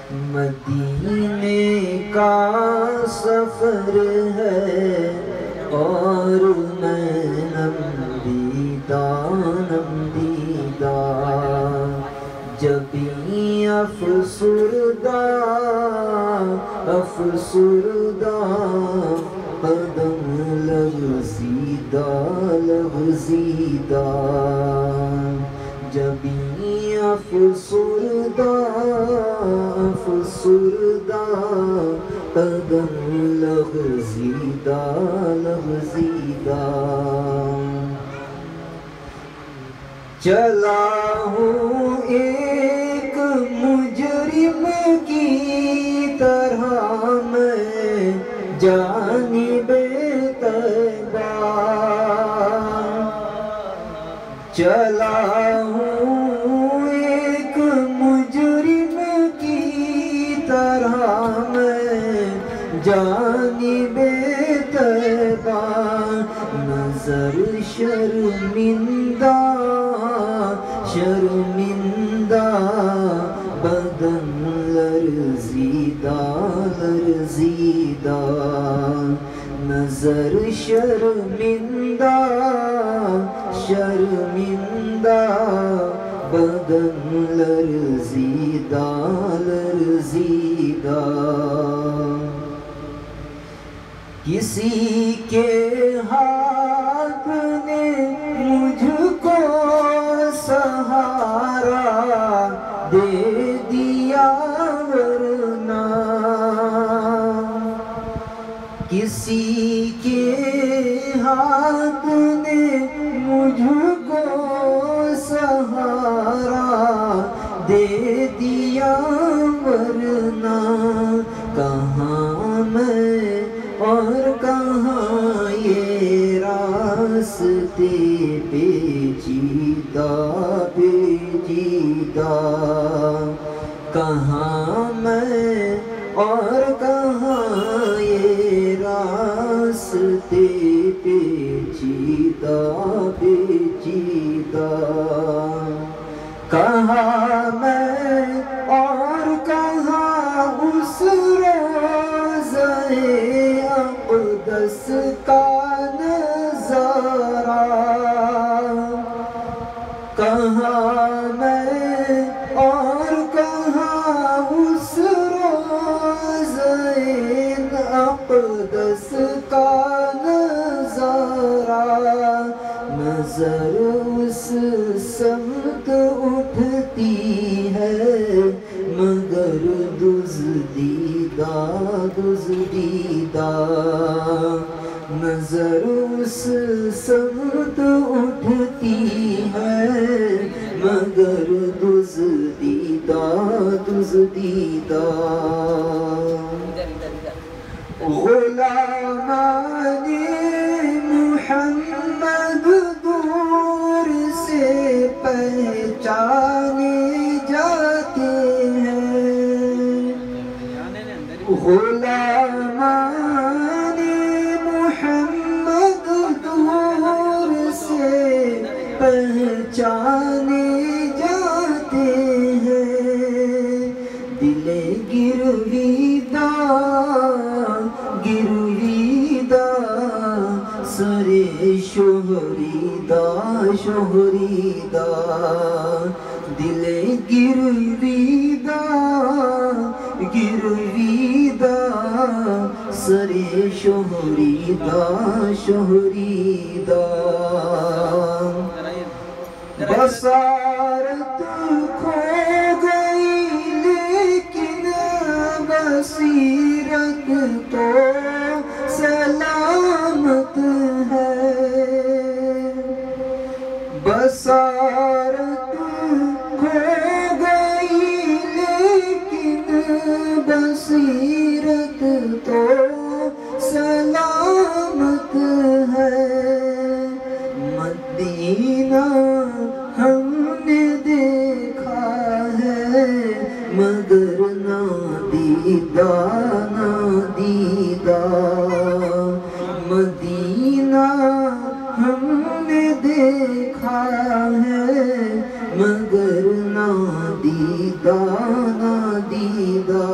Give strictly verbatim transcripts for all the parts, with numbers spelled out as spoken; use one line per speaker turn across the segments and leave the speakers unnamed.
مدینے کا سفر ہے اور میں نمدیدہ نمدیدہ، جبیں افسردہ افسردہ قدم لغزیدہ لغزیدہ، جبیں افسردہ افسردہ قدم لغزیدہ لغزیدہ، چلا ہوں ایک مجرم کی طرح میں جانب طیبہ، چلا ہوں ایک مجرم کی طرح میں جانب طیبہ، نظر شرمندہ شرمندہ بدن لرزیدہ لرزیدہ، نظر شرمندہ شرمندہ بدن لرزیدہ لرزیدہ، کسی کے ہاتھ نے مجھ کو سہارا دے دیا ورنہ، کسی کے ہاتھ نے مجھ کو سہارا دے دیا ورنہ، کہاں میں اور کہاں یہ راستے پیچیدہ پیچیدہ، کہاں میں اور کہاں یہ راستے پیچیدہ پیچیدہ، کہاں میں اور کہاں اس روضہ اقدس کا نظارہ، کہاں میں اور کہاں اس روضہ اقدس کا نظارہ، نظر اس سمت اٹھتی ہے مگر دزدیدہ دزدیدہ، نظر اس سمت اٹھتی ہے مگر دزدیدہ دزدیدہ، غلامان محمد دور سے پہچانے جاتے ہیں، غلامان محمد دور سے پہچانے جاتے ہیں، دل گرویدہ گرویدہ سر شہریدہ شہریدہ، دل گرویدہ گرویدہ سر شہریدہ شہریدہ، بصارت کھو گئی لیکن بصیرت تو سلامت ہے، بصارت کھو گئی لیکن بصیرت تو سلامت ہے، مدینہ ہم نے دیکھا ہے مگر نادیدہ نادیدہ، مدینہ ہم نے دیکھا ہے مگر نادیدہ نادیدہ،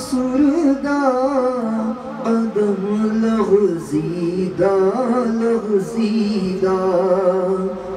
آسردہ قدم لغزیدہ لغزیدہ